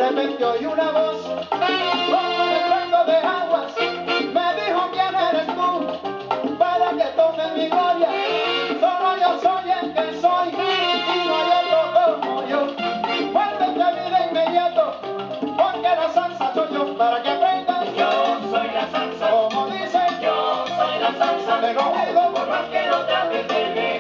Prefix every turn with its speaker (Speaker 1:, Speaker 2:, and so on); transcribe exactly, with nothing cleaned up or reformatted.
Speaker 1: repente oí una voz, como un estruendo de aguas, me dijo quién eres tú, para que tome mi gloria, solo yo soy el que soy, y no hay otro como yo, vuélvete a mí de inmediato, porque la salsa soy yo, para que aprendas,
Speaker 2: Yo soy la salsa,
Speaker 1: como dicen,
Speaker 2: yo soy la salsa,
Speaker 1: te lo digo,
Speaker 2: por más que no trates de